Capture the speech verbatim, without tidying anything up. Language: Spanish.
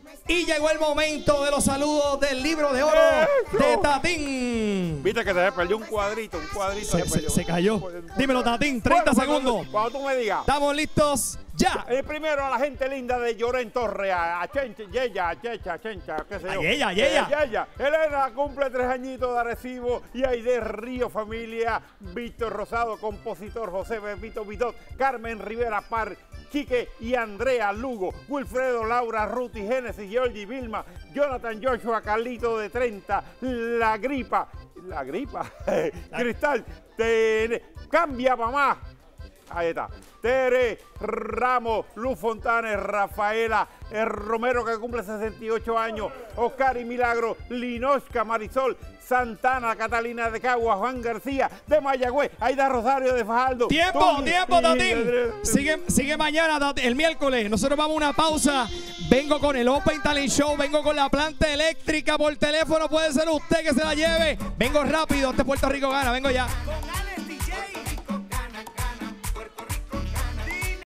Y llegó el momento de los saludos del libro de oro ¡eso! De Tatín. Viste que se perdió un cuadrito, un cuadrito. Se, se, se cayó. Dímelo, Tatín, treinta bueno, segundos. Cuando, cuando tú me digas. Estamos listos ya. El primero a la gente linda de Llorén Torre, a Chencha, Yeya, Checha, Chencha, qué sé yo. A Yeya, Yeya. Eh, Yeya. Elena cumple tres añitos de Arecibo y Aide Río Familia, Víctor Rosado, compositor José Bebito Vidot, Carmen Rivera Par, Quique y Andrea Lugo, Wilfredo, Laura, Ruti, Génesis, Georgie, Vilma, Jonathan, Joshua, Carlito de treinta, La Gripa, La Gripa, Cristal, te, Cambia Mamá, ahí está, Tere, Ramos, Luz Fontanes, Rafaela, el Romero que cumple sesenta y ocho años, Oscar y Milagro, Linosca, Marisol, Santana, Catalina de Cagua, Juan García de Mayagüez, Aida Rosario de Fajardo. Tiempo, Tony, tiempo, Tatín. Sigue, sigue mañana, el miércoles. Nosotros vamos a una pausa. Vengo con el Open Talent Show, vengo con la planta eléctrica por teléfono. Puede ser usted que se la lleve. Vengo rápido, este Puerto Rico gana, vengo ya.